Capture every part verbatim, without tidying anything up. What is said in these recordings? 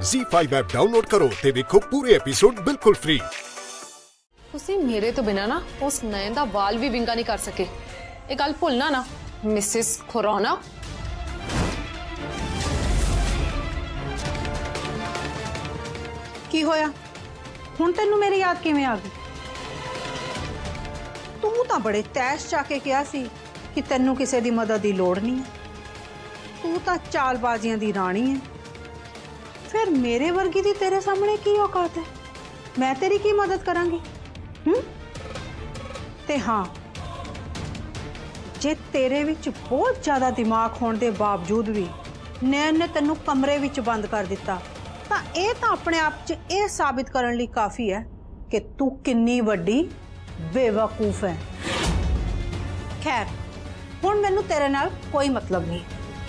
ज़ी five app download करो ते देखो पूरे एपिसोड बिल्कुल फ्री। तुसी मेरे तो बिना ना उस नयन दा वाल भी विंगा नहीं कर सके। एक गल भुलना ना मिसिस खुराना। की होया हुण तेनू मेरी याद किवें आ गई? तू तां बड़े तैश चाके कहा सी कि तेनू किसे दी मदद दी लोड़ नहीं है, तू तां चालबाजियां दी रानी है। फिर मेरे वर्गी दी तेरे सामने की औकात है? मैं तेरी की मदद करांगी? हम्म ते हाँ, जे तेरे विच बहुत ज्यादा दिमाग होने के बावजूद भी नैन ने तेनू कमरे विच बंद कर दिता तां इह तां अपने आप च यह साबित करने लिए काफी है कि तू किन्नी वड्डी बेवकूफ है। खैर हुण मैनू तेरे नाल कोई मतलब नहीं।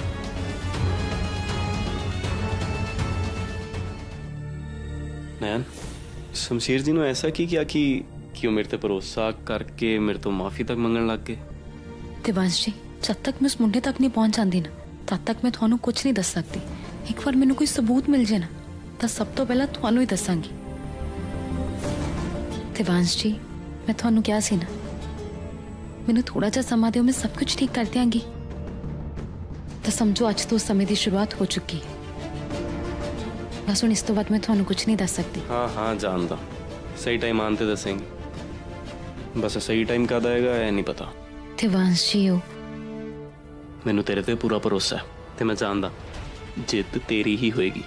नैन शमशेर जी ने ऐसा की किया कि कि मेरे ते भरोसा करके मेरे तो माफी तक मंगन लग गए। देवांश जी, जब तक मैं उस मुंडे तक नहीं पहुंच जाती ना तब तक मैं थानू कुछ नहीं दस सकती। एक बार मैनू कोई सबूत मिल जाए ना तो सब तो पहला थानू ही दसांगी। देवांश जी, मैं थानू क्या सी ना, मैनू थोड़ा जा समा दिओ, मैं सब कुछ ठीक कर दियांगी। तो समझो अज तो उस समय की शुरुआत हो चुकी है। बस हुण इस तो बाद मैं थानू कुछ नहीं दस सकती। हाँ हाँ जानदा, सही टाइम आते दसेंगे, बस सही टाइम कद आएगा यह नहीं पता। देवांश जी हो, मैनू तेरे ते पूरा भरोसा है ते मैं जानदा जिद तेरी ही होएगी।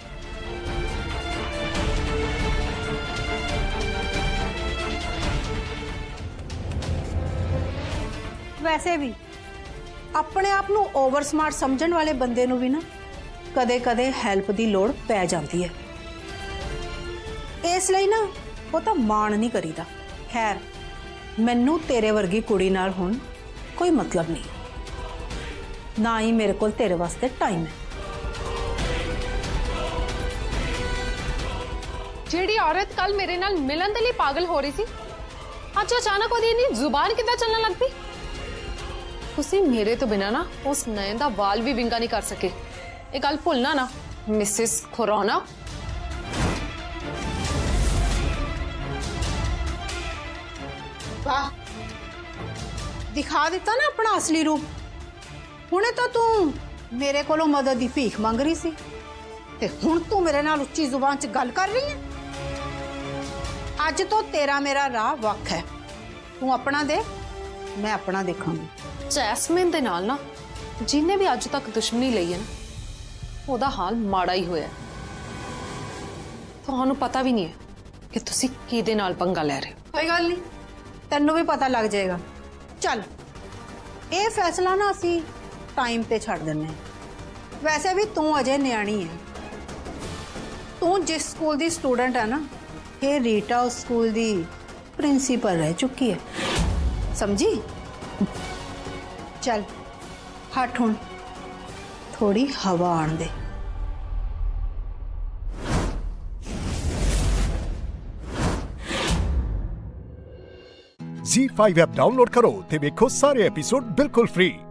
वैसे भी अपने आप नू ओवर स्मार्ट समझण वाले बंदे नू भी ना कदे कदे हेल्प दी लोड़ पै जाती है, इसलिए ना वो तो मान नहीं करीदा। खैर मैनू तेरे वर्गी कुड़ी नाल हुण कोई मतलब नहीं, ना ही मेरे कोल तेरे वास्ते टाइम है। जेड़ी औरत कल मेरे नाल मिलन दे लिए पागल हो रही सी, अज अचानक ओदी इन्नी जुबान किद्दां चलने लग पई? तुसी मेरे तो बिना ना उस नयन दा वाल भी विंगा नहीं कर सके। एक गल भुलना ना मिसिस खुराना। वाह, दिखा दिता ना अपना असली रूप। हुणे तो तू मेरे कोलों मदद की भीख मंग रही सी ते हुण तू मेरे नाल उच्ची जुबान च गल कर रही है। अज तो तेरा मेरा राह वख है, तू अपना दे, मैं अपना देखूंगी। जैस्मिन दे नाल ना जिन्हें भी अज तक दुश्मनी लई है ना ओदा हाल माड़ा ही होया। तुहानू पता भी नहीं है कि तुसी किहदे नाल पंगा ले रहे हो। कोई गल नहीं, तेनू भी पता लग जाएगा। चल ये फैसला ना असी टाइम पे छड़ देने। वैसे भी तू अजे न्याणी है, तू जिस स्कूल दी स्टूडेंट है ना, ये रीटा उस स्कूल दी प्रिंसीपल रह चुकी है, समझी? चल हट हुण, थोड़ी हवा आन दे। ज़ी फाइव ऐप डाउनलोड करो ते देखो सारे एपिसोड बिल्कुल फ्री।